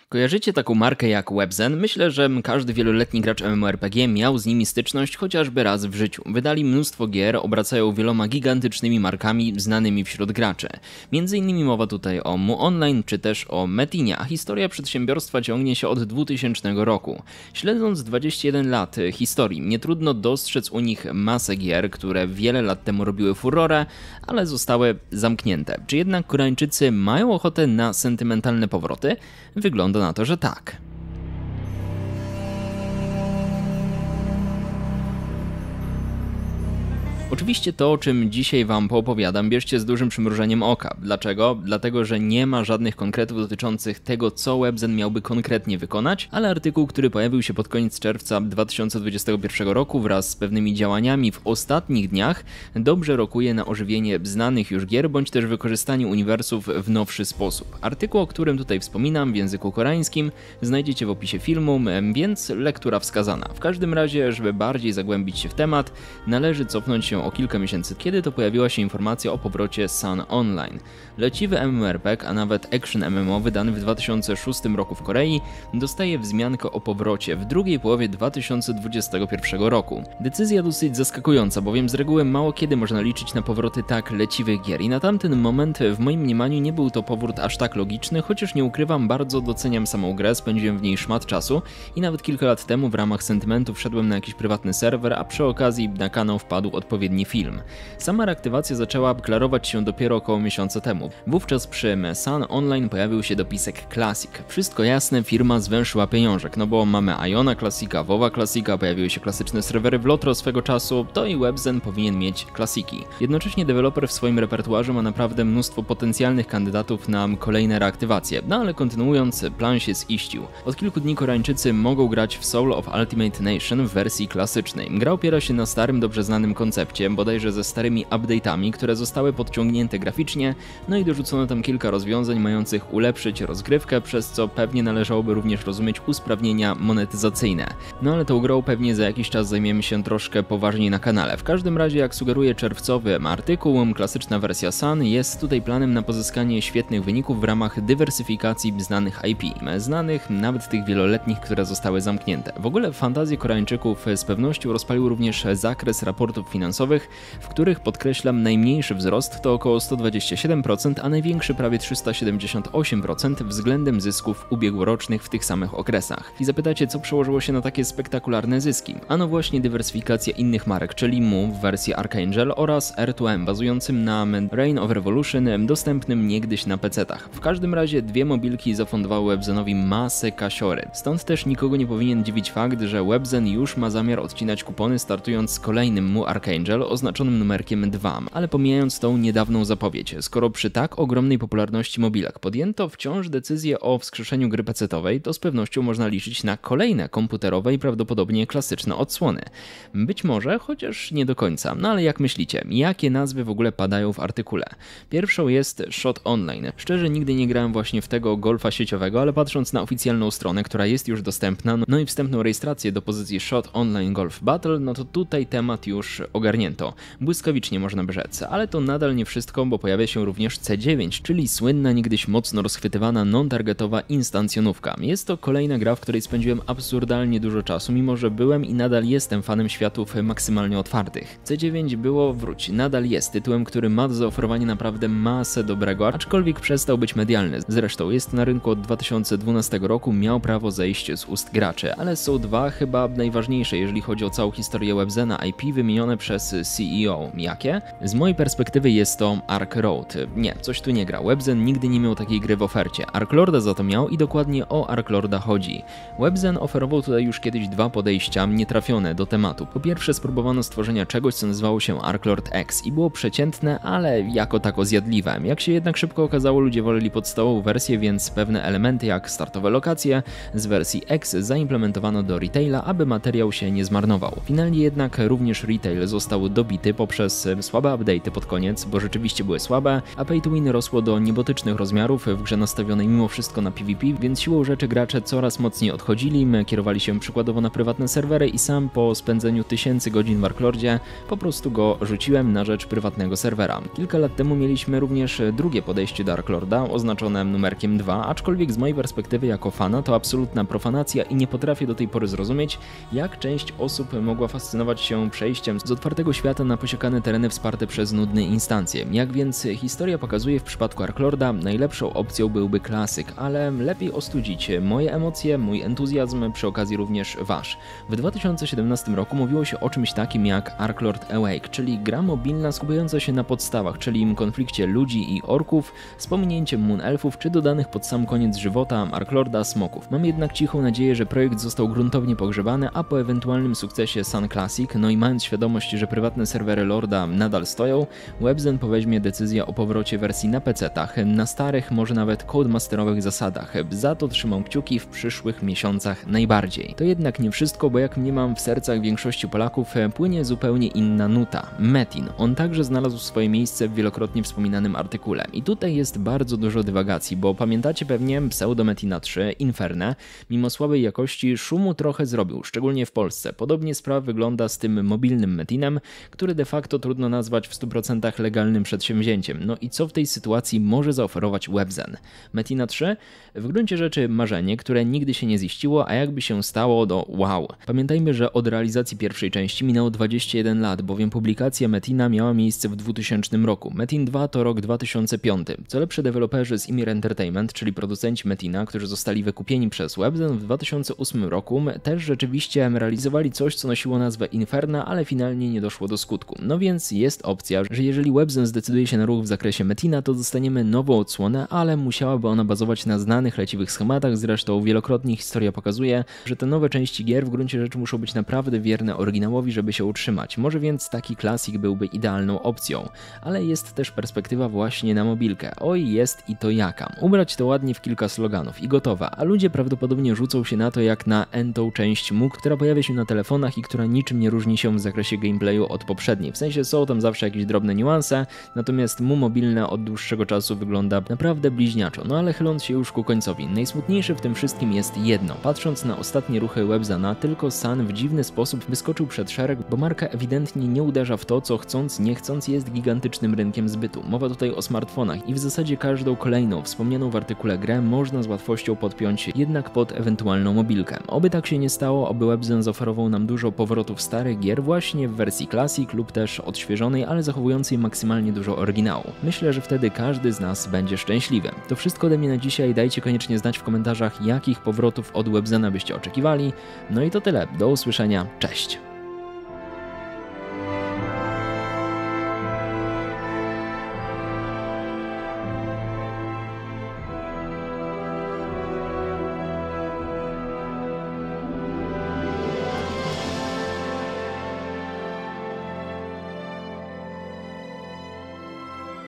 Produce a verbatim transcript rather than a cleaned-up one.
Kojarzycie taką markę jak Webzen? Myślę, że każdy wieloletni gracz MMORPG miał z nimi styczność chociażby raz w życiu. Wydali mnóstwo gier, obracają wieloma gigantycznymi markami znanymi wśród graczy. Między innymi mowa tutaj o Mu Online czy też o Metinie, a historia przedsiębiorstwa ciągnie się od dwutysięcznego roku. Śledząc dwadzieścia jeden lat historii, nie trudno dostrzec u nich masę gier, które wiele lat temu robiły furorę, ale zostały zamknięte. Czy jednak Koreańczycy mają ochotę na sentymentalne powroty? Wygląda na to, że tak. Oczywiście to, o czym dzisiaj wam poopowiadam, bierzcie z dużym przymrużeniem oka. Dlaczego? Dlatego, że nie ma żadnych konkretów dotyczących tego, co Webzen miałby konkretnie wykonać, ale artykuł, który pojawił się pod koniec czerwca dwa tysiące dwudziestego pierwszego roku wraz z pewnymi działaniami w ostatnich dniach, dobrze rokuje na ożywienie znanych już gier, bądź też wykorzystanie uniwersów w nowszy sposób. Artykuł, o którym tutaj wspominam w języku koreańskim, znajdziecie w opisie filmu, więc lektura wskazana. W każdym razie, żeby bardziej zagłębić się w temat, należy cofnąć się o kilka miesięcy, kiedy to pojawiła się informacja o powrocie Sun Online. Leciwy MMORPG, a nawet Action M M O wydany w dwa tysiące szóstym roku w Korei, dostaje wzmiankę o powrocie w drugiej połowie dwa tysiące dwudziestego pierwszego roku. Decyzja dosyć zaskakująca, bowiem z reguły mało kiedy można liczyć na powroty tak leciwych gier i na tamten moment w moim mniemaniu nie był to powrót aż tak logiczny, chociaż nie ukrywam, bardzo doceniam samą grę, spędziłem w niej szmat czasu i nawet kilka lat temu w ramach sentymentu wszedłem na jakiś prywatny serwer, a przy okazji na kanał wpadł odpowiedni film. Sama reaktywacja zaczęła klarować się dopiero około miesiąca temu. Wówczas przy Sun Online pojawił się dopisek Classic. Wszystko jasne, firma zwęszyła pieniążek, no bo mamy Iona Classica, WoWa Classica, pojawiły się klasyczne serwery w Lotro swego czasu, to i Webzen powinien mieć klasiki. Jednocześnie deweloper w swoim repertuarze ma naprawdę mnóstwo potencjalnych kandydatów na kolejne reaktywacje, no ale kontynuując, plan się ziścił. Od kilku dni Koreańczycy mogą grać w Soul of Ultimate Nation w wersji klasycznej. Gra opiera się na starym, dobrze znanym koncepcie, bodajże ze starymi update'ami, które zostały podciągnięte graficznie, no i dorzucono tam kilka rozwiązań mających ulepszyć rozgrywkę, przez co pewnie należałoby również rozumieć usprawnienia monetyzacyjne. No ale tą grą pewnie za jakiś czas zajmiemy się troszkę poważniej na kanale. W każdym razie, jak sugeruje czerwcowy artykuł, klasyczna wersja Sun jest tutaj planem na pozyskanie świetnych wyników w ramach dywersyfikacji znanych I P, znanych nawet tych wieloletnich, które zostały zamknięte. W ogóle fantazję Koreańczyków z pewnością rozpalił również zakres raportów finansowych, w których, podkreślam, najmniejszy wzrost to około sto dwadzieścia siedem procent, a największy prawie trzysta siedemdziesiąt osiem procent względem zysków ubiegłorocznych w tych samych okresach. I zapytacie, co przełożyło się na takie spektakularne zyski? Ano właśnie dywersyfikacja innych marek, czyli Mu w wersji Archangel oraz R dwa M bazującym na Reign of Revolution, dostępnym niegdyś na pecetach. W każdym razie dwie mobilki zafundowały Webzenowi masę kasiory. Stąd też nikogo nie powinien dziwić fakt, że Webzen już ma zamiar odcinać kupony, startując z kolejnym Mu Archangel oznaczonym numerkiem dwa, ale pomijając tą niedawną zapowiedź, skoro przy tak ogromnej popularności mobilek podjęto wciąż decyzję o wskrzeszeniu gry pecetowej, to z pewnością można liczyć na kolejne komputerowe i prawdopodobnie klasyczne odsłony. Być może, chociaż nie do końca. No ale jak myślicie, jakie nazwy w ogóle padają w artykule? Pierwszą jest Shot Online. Szczerze nigdy nie grałem właśnie w tego golfa sieciowego, ale patrząc na oficjalną stronę, która jest już dostępna, no i wstępną rejestrację do pozycji Shot Online Golf Battle, no to tutaj temat już ogarnięto. Błyskawicznie można by rzec, ale to nadal nie wszystko, bo pojawia się również C dziewięć, czyli słynna, niegdyś mocno rozchwytywana non-targetowa instancjonówka. Jest to kolejna gra, w której spędziłem absurdalnie dużo czasu, mimo że byłem i nadal jestem fanem światów maksymalnie otwartych. C dziewięć było, wróć, nadal jest tytułem, który ma do zaoferowania naprawdę masę dobrego, aczkolwiek przestał być medialny. Zresztą jest na rynku od dwa tysiące dwunastego roku, miał prawo zejść z ust graczy, ale są dwa chyba najważniejsze, jeżeli chodzi o całą historię Webzena I P wymienione przez C E O. Jakie? Z mojej perspektywy jest to Ark Road. Nie, coś tu nie gra. Webzen nigdy nie miał takiej gry w ofercie. Ark Lorda za to miał i dokładnie o Ark Lorda chodzi. Webzen oferował tutaj już kiedyś dwa podejścia nietrafione do tematu. Po pierwsze spróbowano stworzenia czegoś, co nazywało się Ark Lord X i było przeciętne, ale jako tako zjadliwe. Jak się jednak szybko okazało, ludzie woleli podstawową wersję, więc pewne elementy jak startowe lokacje z wersji X zaimplementowano do retaila, aby materiał się nie zmarnował. Finalnie jednak również retail został dobity poprzez słabe update'y pod koniec, bo rzeczywiście były słabe, a pay to win rosło do niebotycznych rozmiarów w grze nastawionej mimo wszystko na PvP, więc siłą rzeczy gracze coraz mocniej odchodzili, kierowali się przykładowo na prywatne serwery i sam po spędzeniu tysięcy godzin w Arklordzie po prostu go rzuciłem na rzecz prywatnego serwera. Kilka lat temu mieliśmy również drugie podejście do Arklorda, oznaczone numerkiem dwa, aczkolwiek z mojej perspektywy jako fana to absolutna profanacja i nie potrafię do tej pory zrozumieć, jak część osób mogła fascynować się przejściem z otwartego świata na posiekane tereny wsparte przez nudne instancje. Jak więc historia pokazuje, w przypadku Arklorda najlepszą opcją byłby klasyk, ale lepiej ostudzić moje emocje, mój entuzjazm, przy okazji również wasz. W dwa tysiące siedemnastym roku mówiło się o czymś takim jak Arklord Awake, czyli gra mobilna skupiająca się na podstawach, czyli konflikcie ludzi i orków z pominięciem Moon Elfów czy dodanych pod sam koniec żywota Arklorda smoków. Mam jednak cichą nadzieję, że projekt został gruntownie pogrzebany, a po ewentualnym sukcesie Sun Classic, no i mając świadomość, że prywatne serwery Lorda nadal stoją, Webzen poweźmie decyzję o powrocie wersji na pecetach, na starych, może nawet codemasterowych zasadach. Za to trzymam kciuki w przyszłych miesiącach najbardziej. To jednak nie wszystko, bo jak mniemam, w sercach większości Polaków płynie zupełnie inna nuta. Metin. On także znalazł swoje miejsce w wielokrotnie wspominanym artykule. I tutaj jest bardzo dużo dywagacji, bo pamiętacie pewnie pseudo Metina trzy, Inferne, mimo słabej jakości szumu trochę zrobił, szczególnie w Polsce. Podobnie sprawa wygląda z tym mobilnym Metinem, który de facto trudno nazwać w stu procentach legalnym przedsięwzięciem. No i co w tej sytuacji może zaoferować Webzen? Metina trzy? W gruncie rzeczy marzenie, które nigdy się nie ziściło, a jakby się stało, to wow. Pamiętajmy, że od realizacji pierwszej części minęło dwadzieścia jeden lat, bowiem publikacja Metina miała miejsce w dwutysięcznym roku. Metin dwa to rok dwa tysiące piąty. Co lepsze, deweloperzy z Ymir Entertainment, czyli producenci Metina, którzy zostali wykupieni przez Webzen w dwa tysiące ósmym roku, też rzeczywiście realizowali coś, co nosiło nazwę Inferna, ale finalnie nie doszło do skutku. No więc jest opcja, że jeżeli Webzen zdecyduje się na ruch w zakresie Metina, to dostaniemy nową odsłonę, ale musiałaby ona bazować na znanych, leciwych schematach. Zresztą wielokrotnie historia pokazuje, że te nowe części gier w gruncie rzeczy muszą być naprawdę wierne oryginałowi, żeby się utrzymać. Może więc taki klasik byłby idealną opcją. Ale jest też perspektywa właśnie na mobilkę. Oj, jest i to jaka. Ubrać to ładnie w kilka sloganów i gotowa, a ludzie prawdopodobnie rzucą się na to jak na entą część M U, która pojawia się na telefonach i która niczym nie różni się w zakresie gameplayu od poprzedniej. W sensie są tam zawsze jakieś drobne niuanse, natomiast M U mobilne od dłuższego czasu wygląda naprawdę bliźniaczo. No ale chyląc się już ku końcowi, najsmutniejsze w tym wszystkim jest jedno. Patrząc na ostatnie ruchy Webzena, tylko Sun w dziwny sposób wyskoczył przed szereg, bo marka ewidentnie nie uderza w to, co chcąc, nie chcąc jest gigantycznym rynkiem zbytu. Mowa tutaj o smartfonach i w zasadzie każdą kolejną wspomnianą w artykule grę można z łatwością podpiąć jednak pod ewentualną mobilkę. Oby tak się nie stało, oby Webzen zaoferował nam dużo powrotów starych gier właśnie w wersji Classic lub też odświeżonej, ale zachowującej maksymalnie dużo oryginału. Myślę, że wtedy każdy z nas będzie szczęśliwy. To wszystko ode mnie na dzisiaj, dajcie koniecznie znać w komentarzach, jakich powrotów od Webzena byście oczekiwali. No i to tyle, do usłyszenia, cześć!